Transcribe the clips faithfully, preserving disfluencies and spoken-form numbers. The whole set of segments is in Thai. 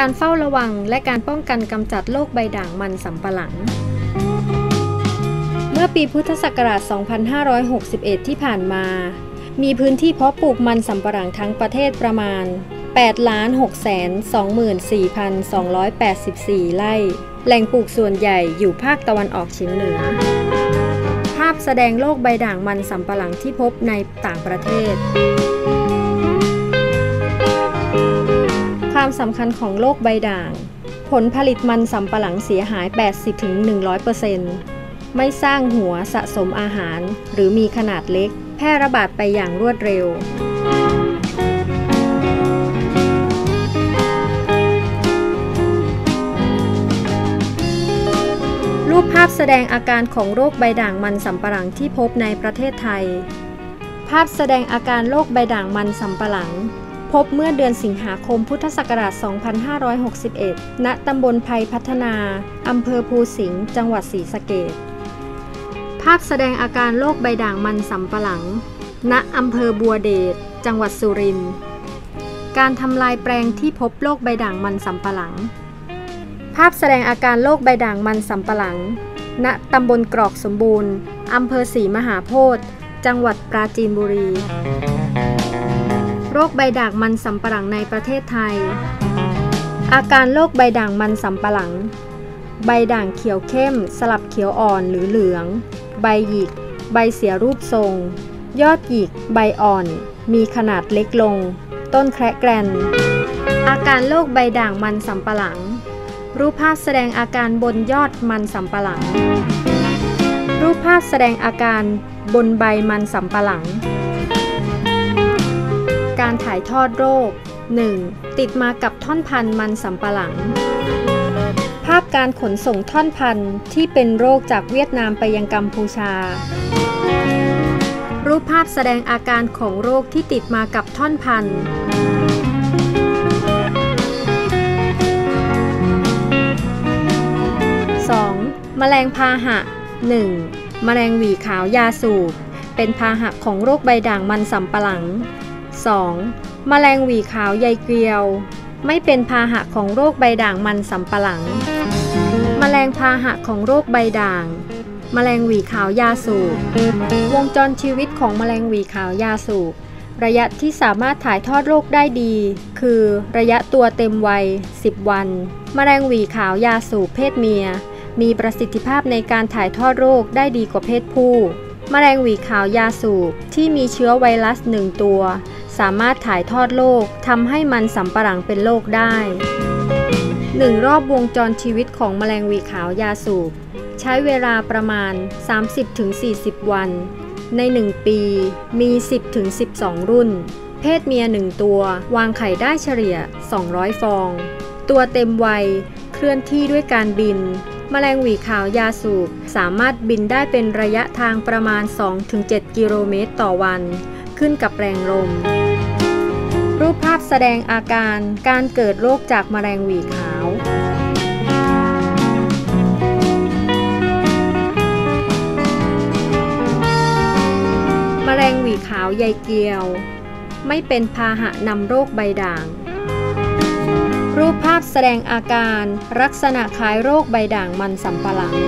การเฝ้าระวังและการป้องกันกำจัดโรคใบด่างมันสำปะหลังเมื่อปีพุทธศักราช สองพันห้าร้อยหกสิบเอ็ด ที่ผ่านมามีพื้นที่เพาะปลูกมันสำปะหลังทั้งประเทศประมาณ แปดล้านหกแสนสองหมื่นสี่พันสองร้อยแปดสิบสี่ ไร่แหล่งปลูกส่วนใหญ่อยู่ภาคตะวันออกเฉียงเหนือภาพแสดงโรคใบด่างมันสำปะหลังที่พบในต่างประเทศความสำคัญของโรคใบด่างผลผลิตมันสำปะหลังเสียหาย แปดสิบถึงหนึ่งร้อยเปอร์เซ็นต์ ไม่สร้างหัวสะสมอาหารหรือมีขนาดเล็กแพร่ระบาดไปอย่างรวดเร็วรูปภาพแสดงอาการของโรคใบด่างมันสำปะหลังที่พบในประเทศไทยภาพแสดงอาการโรคใบด่างมันสำปะหลังพบเมื่อเดือนสิงหาคมพุทธศักราช สองพันห้าร้อยหกสิบเอ็ด ณ ตำบลไผ่พัฒนาอำเภอภูสิงห์ จังหวัดศรีสะเกษภาพแสดงอาการโรคใบด่างมันสำปะหลังณ อำเภอบัวเดช จังหวัดสุรินทร์การทำลายแปลงที่พบโรคใบด่างมันสำปะหลังภาพแสดงอาการโรคใบด่างมันสำปะหลังณ ตำบลกรอกสมบูรณ์อำเภอศรีมหาโพธิ์ จังหวัดปราจีนบุรีโรคใบด่างมันสำปะหลังในประเทศไทยอาการโรคใบด่างมันสำปะหลังใบด่างเขียวเข้มสลับเขียวอ่อนหรือเหลืองใบหยิกใบเสียรูปทรงยอดหยิกใบอ่อนมีขนาดเล็กลงต้นแคระแกรนอาการโรคใบด่างมันสำปะหลังรูปภาพแสดงอาการบนยอดมันสำปะหลังรูปภาพแสดงอาการบนใบมันสำปะหลังการถ่ายทอดโรค หนึ่ง. ติดมากับท่อนพันธุ์มันสำปะหลังภาพการขนส่งท่อนพันธุ์ที่เป็นโรคจากเวียดนามไปยังกัมพูชารูปภาพแสดงอาการของโรคที่ติดมากับท่อนพันธุ์สอง. แมลงพาหะ หนึ่ง. แมลงหวีขาวยาสูบเป็นพาหะของโรคใบด่างมันสำปะหลัง สอง. แมลงหวีขาวใยเกลียวไม่เป็นพาหะของโรคใบด่างมันสำปะหลังแมลงพาหะของโรคใบด่างแมลงหวีขาวยาสูบวงจรชีวิตของแมลงหวีขาวยาสูบระยะที่สามารถถ่ายทอดโรคได้ดีคือระยะตัวเต็มวัยสิบวันแมลงหวีขาวยาสูบเพศเมียมีประสิทธิภาพในการถ่ายทอดโรคได้ดีกว่าเพศผู้แมลงหวีขาวยาสูบที่มีเชื้อไวรัสหนึ่งตัวสามารถถ่ายทอดโรคทำให้มันสำปะหลังเป็นโรคได้หนึ่งรอบวงจรชีวิตของแมลงหวีขาวยาสูบใช้เวลาประมาณ สามสิบถึงสี่สิบ วันในหนึ่งปีมี สิบถึงสิบสอง รุ่นเพศเมียหนึ่งตัววางไข่ได้เฉลี่ยสองร้อยฟองตัวเต็มวัยเคลื่อนที่ด้วยการบินแมลงหวีขาวยาสูบสามารถบินได้เป็นระยะทางประมาณ สองถึงเจ็ด กิโลเมตรต่อวันขึ้นกับแรงลมรูปภาพแสดงอาการการเกิดโรคจากแมลงหวีขาวแมลงหวีขาวใยเกลียวไม่เป็นพาหะนำโรคใบด่างรูปภาพแสดงอาการลักษณะคล้ายโรคใบด่างมันสำปะหลัง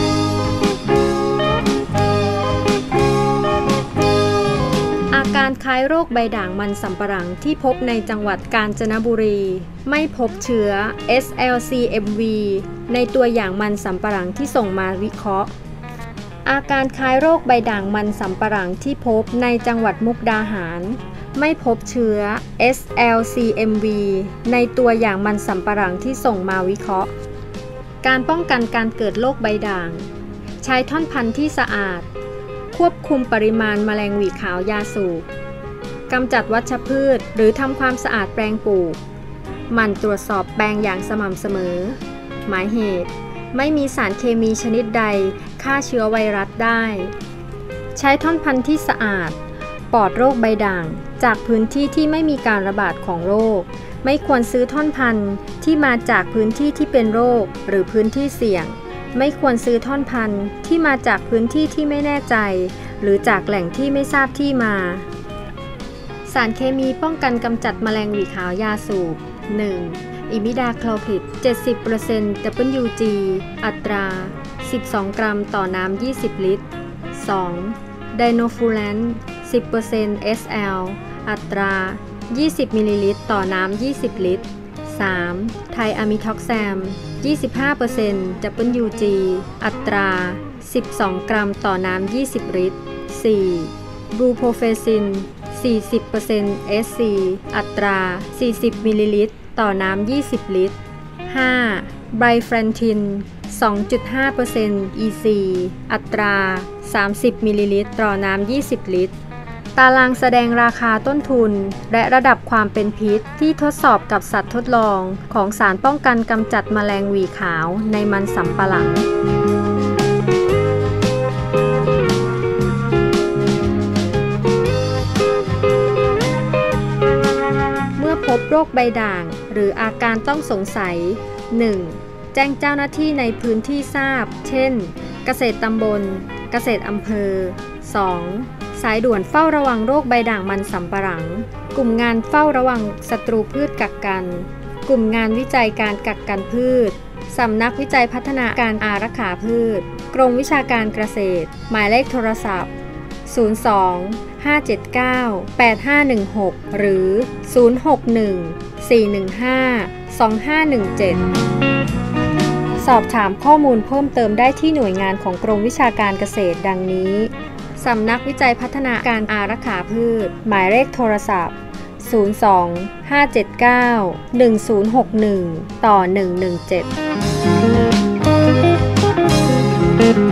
อาการคล้ายโรคใบด่างมันสำปะหลังที่พบในจังหวัดกาญจนบุรีไม่พบเชื้อ เอส แอล ซี เอ็ม วี ในตัวอย่างมันสำปะหลังที่ส่งมาวิเคราะห์อาการคล้ายโรคใบด่างมันสำปะหลังที่พบในจังหวัดมุกดาหารไม่พบเชื้อ เอส แอล ซี เอ็ม วี ในตัวอย่างมันสำปะหลังที่ส่งมาวิเคราะห์การป้องกันการเกิดโรคใบด่างใช้ท่อนพันธุ์ที่สะอาดควบคุมปริมาณแมลงหวีขาวยาสูบกำจัดวัชพืชหรือทำความสะอาดแปลงปลูกหมั่นตรวจสอบแปลงอย่างสม่ำเสมอหมายเหตุไม่มีสารเคมีชนิดใดฆ่าเชื้อไวรัสได้ใช้ท่อนพันธุ์ที่สะอาดปลอดโรคใบด่างจากพื้นที่ที่ไม่มีการระบาดของโรคไม่ควรซื้อท่อนพันธุ์ที่มาจากพื้นที่ที่เป็นโรคหรือพื้นที่เสี่ยงไม่ควรซื้อท่อนพันธุ์ที่มาจากพื้นที่ที่ไม่แน่ใจหรือจากแหล่งที่ไม่ทราบที่มาสารเคมีป้องกันกำจัดแมลงหวีขาวยาสูบ หนึ่ง. อิมิดาคลอพริด เจ็ดสิบเปอร์เซ็นต์ ดับเบิลยู จี อัตรา สิบสอง กรัมต่อน้ำ ยี่สิบ ลิตร สอง ไดโนฟูแลนต์ สิบเปอร์เซ็นต์ เอส แอล อัตรา ยี่สิบ มิลลิลิตรต่อน้ำ ยี่สิบ ลิตร สาม ไทอะมิท็อกแซม ยี่สิบห้าเปอร์เซ็นต์ ดับเบิลยู จี อัตรา สิบสอง กรัมต่อน้ำ ยี่สิบ ลิตร สี่ บลูโพรเฟซิน สี่สิบเปอร์เซ็นต์ เอส ซี อัตรา สี่สิบ มิลลิลิตรต่อน้ำ ยี่สิบ ลิตร ห้า ไบรแฟนทิน สองจุดห้าเปอร์เซ็นต์ อี ซี อัตรา สามสิบ มิลลิลิตรต่อน้ำ ยี่สิบ ลิตร ตารางแสดงราคาต้นทุนและระดับความเป็นพิษที่ทดสอบกับสัตว์ทดลองของสารป้องกันกำจัดแมลงหวีขาวในมันสำปะหลังพบโรคใบด่างหรืออาการต้องสงสัย หนึ่ง แจ้งเจ้าหน้าที่ในพื้นที่ทราบเช่นเกษตรตำบลเกษตรอำเภอ สอง สายด่วนเฝ้าระวังโรคใบด่างมันสำปะหลังกลุ่มงานเฝ้าระวังศัตรูพืชกักกันกลุ่มงานวิจัยการกักกันพืชสำนักวิจัยพัฒนาการอารักขาพืชกรมวิชาการเกษตรหมายเลขโทรศัพท์ศูนย์ สอง ห้า เจ็ด เก้า แปด ห้า หนึ่ง หก หรือ ศูนย์ หก หนึ่ง สี่ หนึ่ง ห้า สอง ห้า หนึ่ง เจ็ด สอบถามข้อมูลเพิ่มเติมได้ที่หน่วยงานของกรมวิชาการเกษตรดังนี้สำนักวิจัยพัฒนาการอารักขาพืชหมายเลขโทรศัพท์ ศูนย์ สอง ห้า เจ็ด เก้า หนึ่ง ศูนย์ หก หนึ่ง ต่อ หนึ่ง หนึ่ง เจ็ด